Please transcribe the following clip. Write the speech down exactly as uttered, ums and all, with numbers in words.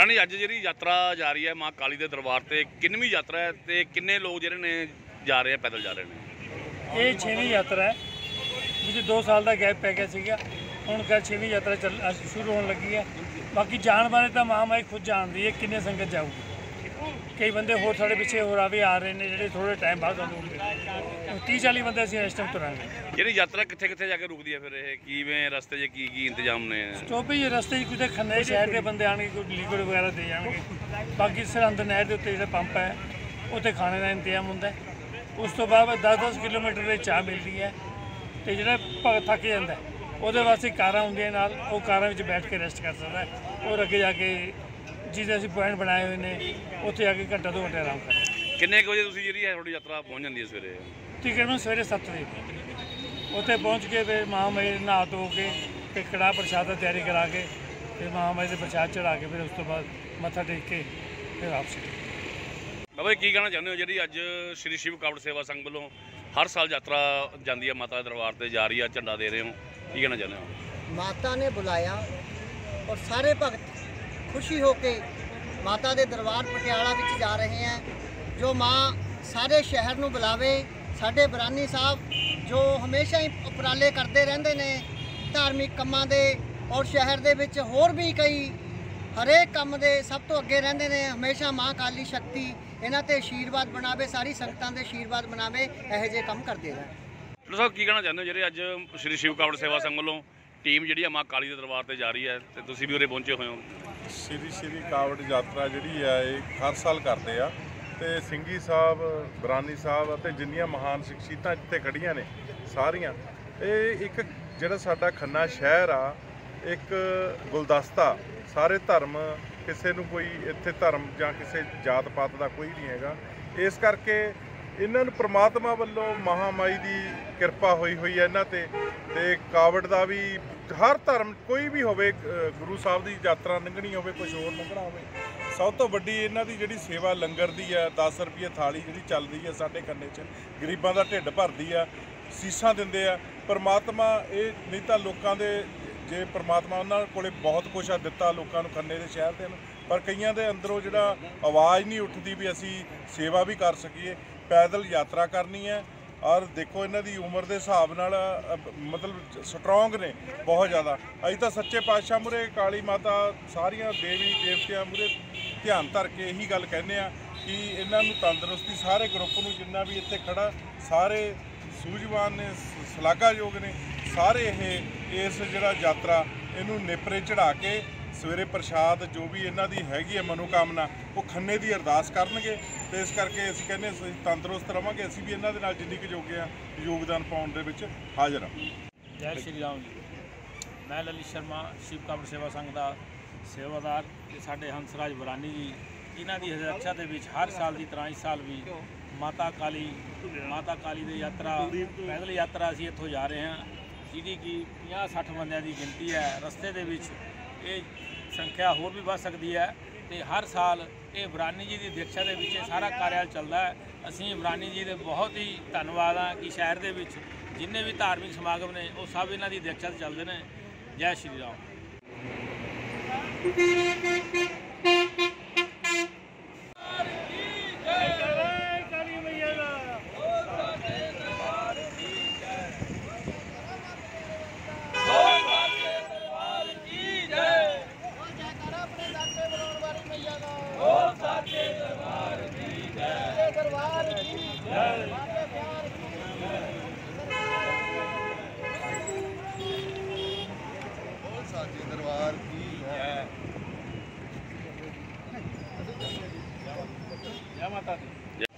राणी अज जी यात्रा जा रही है माँ काली के दरबार से किन्नवीं यात्रा है तो किन्ने लोग जिहड़े ने जा रहे हैं पैदल जा रहे हैं? ये छेवीं यात्रा है मुझे दो साल का गैप पै गया सीगा हुण कल छेवीं यात्रा चल शुरू होने लगी है। बाकी जान बारे तो महामाई खुद जानती है किन्ने संगत जाऊगी। कई बंदे होर साढ़े पिछे होर भी आ रहे हैं जो थोड़े टाइम बाद आउंगे। तीह चाली बंदे असीं इस टाइम तुरांगे। जी यात्रा कित्थे कित्थे जाके रुकदी है फिर ये किवें रस्ते च की की इंतजाम ने? स्टॉपेज रस्ते किते खन्ने शहर के बंदे आने कोई लिक्विड वगैरह दे जाएंगे। बाकी सरहंद नहर के उत्ते जो पंप है उत्ते खाने का इंतजाम होंदा है। उस तो बाद दस दस किलोमीटर की चाह मिलती है तो जो भगत थक जाता है वो वास्ते कारां होंदियां नाल वो कारां विच बैठ के रेस्ट कर सकता है और अगे जाके जिसे असीं पॉइंट बनाए हुए हैं उत्थे जाके घंटा दो घंटे आराम करना। किन्ने बजे तुसीं जिहड़ी है थोड़ी यात्रा पहुँच जाती है सवेरे? तकरीबन सवेरे सत्त बजे उत्थे पहुँच के फिर महामाई नहा धो के फिर कड़ाह प्रशाद की तैयारी करा के फिर महामाई से प्रशाद चढ़ा के फिर उस तो बाद मत्था टेक के फिर वापसी। बाबा जी की कहना चाहते हो जी अज श्री शिव कावड़ सेवा संघ वालों हर साल यात्रा जाती है माता दरबार से जा रही है झंडा दे रहे हो की कहना चाहते हो? माता ने बुलाया और सारे भगत खुशी होके माता के दरबार पटियाला विच जा रहे हैं। जो माँ सारे शहर नूं बुलावे। साडे बरानी साहब जो हमेशा ही उपराले करते रहंदे ने धार्मिक कामां दे और शहर दे विच होर भी कई हरेक काम दे सब तो अगे रहंदे ने। हमेशा माँ काली शक्ति इन्हां ते आशीर्वाद बनावे सारी संगतां दे आशीर्वाद बनावे इहो जिहे काम करदे रहन। साहब की कहना चाहते हो जी अज श्री शिव कावड़ सेवा संघ वालों टीम जी माँ काली के दरबार से जा रही है तो तुसीं भी उरे पहुंचे हुए हो? श्री श्री कावड़ यात्रा जी है हर साल करते हैं तो ਸਿੰਘੀ साहब बरानी साहब और जिन्नियां महान शख्सियतां जिते खड़ियां ने सारियां ये एक जिहड़ा साडा खन्ना शहर आ एक गुलदस्ता सारे धर्म किसी नूं कोई इत्थे धर्म जां किसी जात पात का कोई नहीं हैगा। इस करके इन्हां नूं परमात्मा वल्लों महामाई की किरपा हुई हुई है इन्हां ते ते कावड़ का भी हर धर्म कोई भी होवे गुरु साहब की यात्रा लंघनी होवे कुछ होर लंघना होवे सब तो वड्डी इन्हां दी जिहड़ी सेवा लंगर दी है दस रुपये थाली जिहड़ी चल रही है साडे खन्ने च गरीबां दा ढिड भरदी आ सीसां दिंदे आ। परमात्मा ये नहीं तां लोकां दे जे परमात्मा उन्हां कोले बहुत कुछ आ दिता लोकां नूं खन्ने दे शहर दे पर कईयां दे अंदरों जिहड़ा आवाज़ नहीं उठदी भी असीं सेवा भी कर सकीए। पैदल यात्रा करनी है और देखो इन्हां दी उम्र के हिसाब नाल मतलब स्ट्रोंग ने बहुत ज़्यादा। असीं तां सच्चे पातशाह मूहरे काली माता सारियां देवी देवतियां मूहरे ध्यान धर के यही गल कहने आ कि इन्हां नूं तंदरुस्ती सारे ग्रुप नूं जिन्ना भी इत्थे खड़ा सारे सूझवान ने शलाघायोग ने सारे ये इस जिहड़ा यात्रा इनू नेपरे चढ़ा के सवेरे प्रशाद जो भी इन्हां दी हैगी है मनोकामना वो खन्ने की अरदास करनगे तो इस करके असीं कहने असीं तंदरुस्त रवांगे। असीं भी इन्हां दे नाल जिन्नी कुछ योग्य आ योगदान पाउण दे विच हाज़र हाँ। जय श्री राम जी। मैं ललित शर्मा शिव कावड़ सेवा संघ का सेवादार ते साडे हंसराज बरानी जी इन्हां दी रक्षा दे विच हर साल की तरह इस साल भी माता काली माता काली दी यात्रा पैदल यात्रा असीं इत्थों जा रहे हैं जिहदी कि पचास सठ बंदियां दी गिनती है। रस्ते दे विच ये संख्या होर भी बढ़ सकती है तो हर साल ये बरानी जी की दीक्षा के विच सारा कार्य चलता है। असीं बरानी जी के बहुत ही धन्नवाद हाँ कि शहर के विच जिन्ने भी धार्मिक समागम ने वो सब इन्हां दी दीक्षा से चलते हैं। जय श्री राम। दरबार की है। जय माता दी।